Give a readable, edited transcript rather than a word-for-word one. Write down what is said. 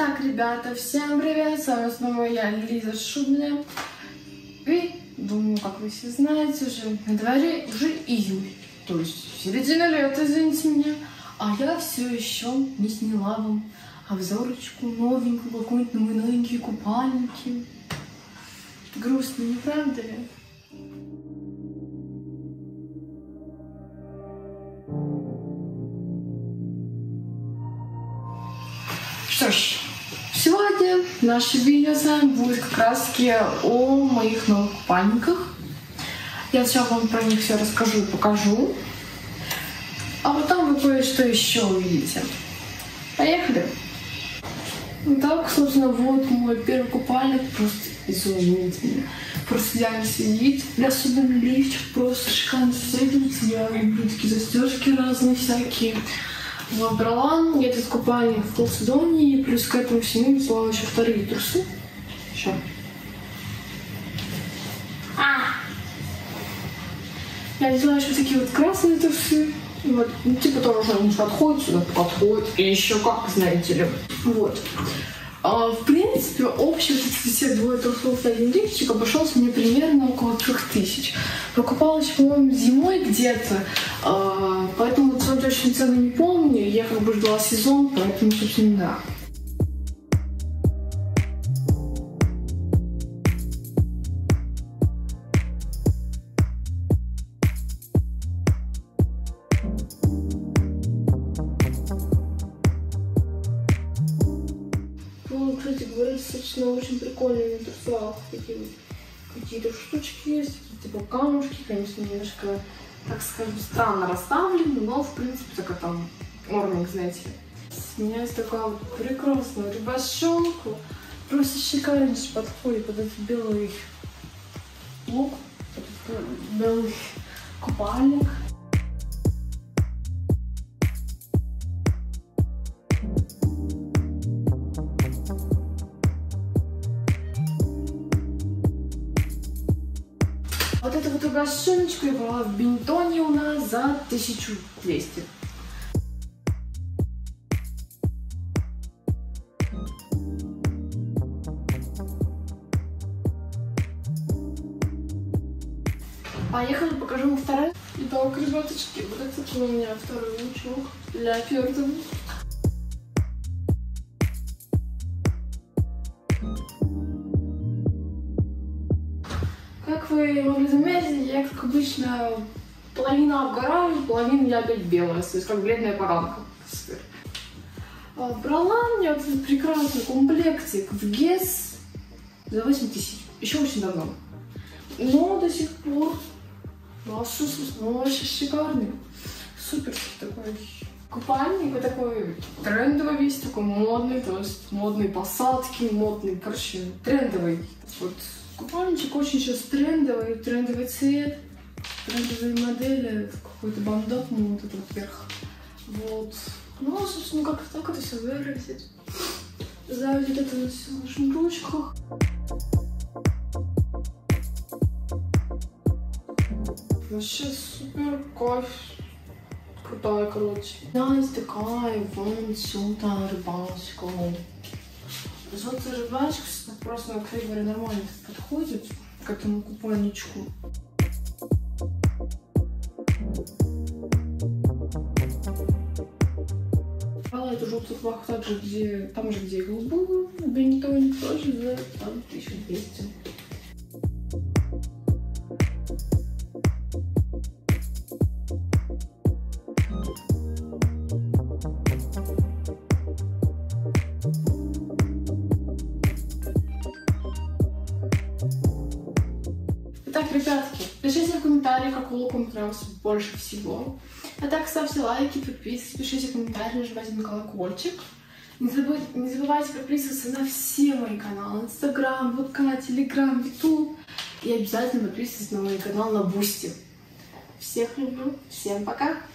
Итак, ребята, всем привет! С вами снова я, Лиза Шубная. И, думаю, как вы все знаете, уже на дворе уже июль. То есть середина лета, извините меня. А я все еще не сняла вам обзорочку новенькую, какую-нибудь новенькие купальники. Грустно, не правда ли? Что ж, сегодня наше видео с вами будет как раз таки о моих новых купальниках. Я сначала вам про них все расскажу и покажу, а потом вы кое-что еще увидите. Поехали! Так, собственно, вот мой первый купальник, просто изумительный. Просто идеально сидит, особенно лифчик, просто шикарно стегивается. Я люблю такие застежки разные всякие. Вот, брала я этот купальник в полсезоне, и плюс к этому всему взяла еще вторые трусы. Еще. Я взяла еще такие вот красные трусы. Вот, ну, типа тоже они подходят сюда, подходят. И еще как, знаете ли. Вот. В принципе, общий вот эти все двое трусов и один лифчик обошелся мне примерно около 3000. Покупалась, по-моему, зимой где-то, поэтому точно цену не помню. Я как бы ждала сезон, поэтому, собственно, да. Ну, кстати говоря, достаточно очень прикольные на трусах. Такие вот какие-то штучки есть, типа камушки, конечно, немножко, так скажем, странно расставлены, но, в принципе, так это нормик, знаете. У меня есть такая вот прекрасная рубашонка, просто шикарно подходит под этот белый лук, этот белый купальник. Вот эту вот рубашоночку я брала в Бентоне у нас за 1200. Поехали, покажу вам второй. Итак, ребяточки, вот это у меня второй лучок для фёрдов. Как вы могли заметить, я, как обычно, половина обгораю, половина я опять белая, то есть как бледная поганка. Брала мне вот этот прекрасный комплектик в ГЕС за 8000, еще очень давно. Но до сих пор, вообще шикарный, суперский такой купальник, такой трендовый весь, такой модный, то есть модные посадки, модный, короче, трендовый. Вот. Купальничек очень сейчас трендовый цвет, трендовые модели, какой-то бандап, ну вот это вот вверх. Вот. Ну, собственно, как так это все выразить. Сзади это вот все на шнурочках. Вообще супер кайф. Крутая, короче. Есть такая вон сюда рыбачка. Желтая рыбачка просто, кстати говоря, нормально подходит к этому купальничку. Брала эту желтую рубаху также, там же, где и голубую, в Бентоне, тоже за 1200. Итак, ребятки, пишите в комментариях, какой лук вам понравился больше всего. А так, ставьте лайки, подписывайтесь, пишите комментарии, нажимайте на колокольчик. Не забывайте подписываться на все мои каналы: Инстаграм, ВК, Телеграм, Ютуб. И обязательно подписывайтесь на мой канал на Бусти. Всех люблю, всем пока!